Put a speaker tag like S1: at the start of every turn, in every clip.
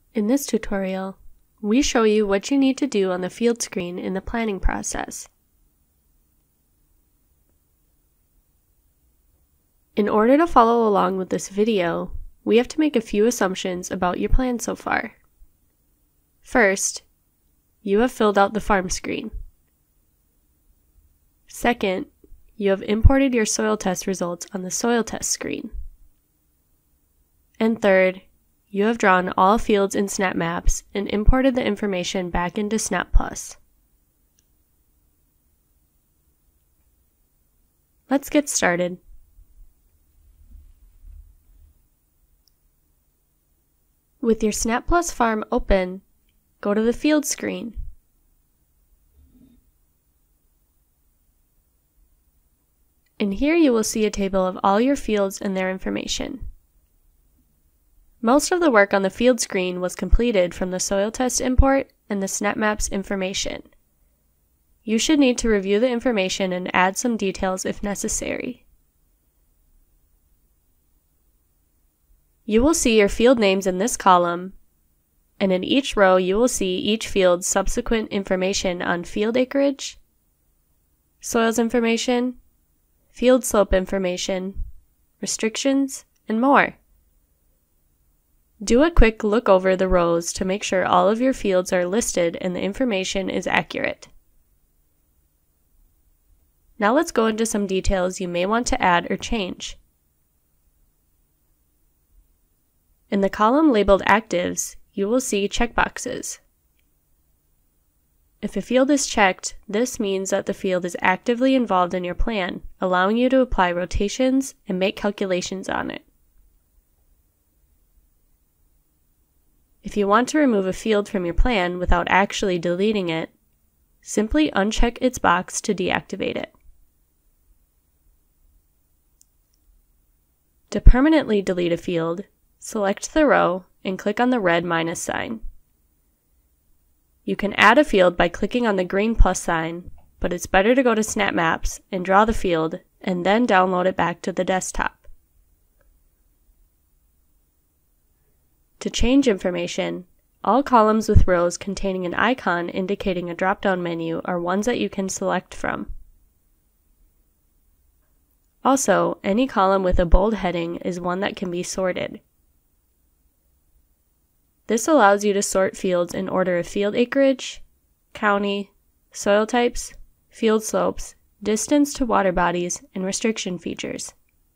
S1: In this tutorial, we show you what you need to do on the field screen in the planning process. In order to follow along with this video, we have to make a few assumptions about your plan so far. First, you have filled out the farm screen. Second, you have imported your soil test results on the soil test screen. And third, you have drawn all fields in SnapMaps and imported the information back into SnapPlus. Let's get started. With your SnapPlus farm open, go to the field screen. And here you will see a table of all your fields and their information. Most of the work on the field screen was completed from the soil test import and the SnapMaps information. You should need to review the information and add some details if necessary. You will see your field names in this column, and in each row you will see each field's subsequent information on field acreage, soils information, field slope information, restrictions, and more. Do a quick look over the rows to make sure all of your fields are listed and the information is accurate. Now let's go into some details you may want to add or change. In the column labeled Actives, you will see checkboxes. If a field is checked, this means that the field is actively involved in your plan, allowing you to apply rotations and make calculations on it. If you want to remove a field from your plan without actually deleting it, simply uncheck its box to deactivate it. To permanently delete a field, select the row and click on the red minus sign. You can add a field by clicking on the green plus sign, but it's better to go to SnapMaps and draw the field and then download it back to the desktop. To change information, all columns with rows containing an icon indicating a drop-down menu are ones that you can select from. Also, any column with a bold heading is one that can be sorted. This allows you to sort fields in order of field acreage, county, soil types, field slopes, distance to water bodies, and restriction features.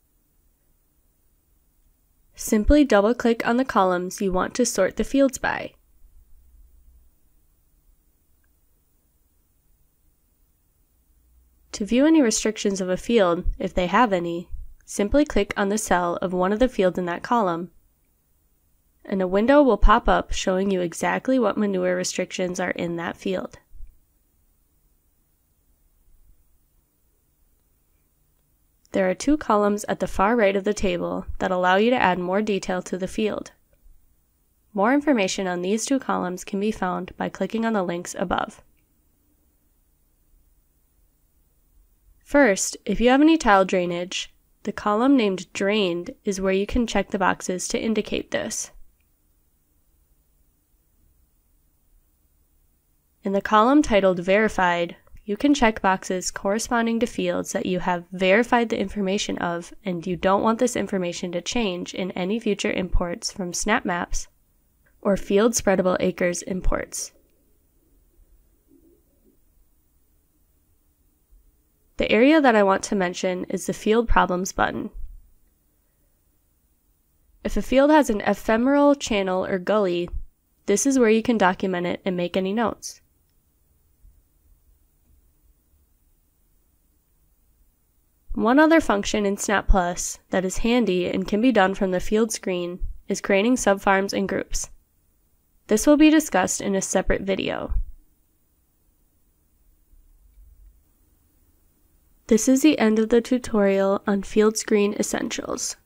S1: Simply double-click on the columns you want to sort the fields by. To view any restrictions of a field, if they have any, simply click on the cell of one of the fields in that column, and a window will pop up showing you exactly what manure restrictions are in that field. There are two columns at the far right of the table that allow you to add more detail to the field. More information on these two columns can be found by clicking on the links above. First, if you have any tile drainage, the column named Drained is where you can check the boxes to indicate this. In the column titled Verified, you can check boxes corresponding to fields that you have verified the information of and you don't want this information to change in any future imports from SnapMaps or Field Spreadable Acres imports. The area that I want to mention is the Field Problems button. If a field has an ephemeral channel or gully, this is where you can document it and make any notes. One other function in SnapPlus that is handy and can be done from the field screen is creating subfarms and groups. This will be discussed in a separate video. This is the end of the tutorial on field screen essentials.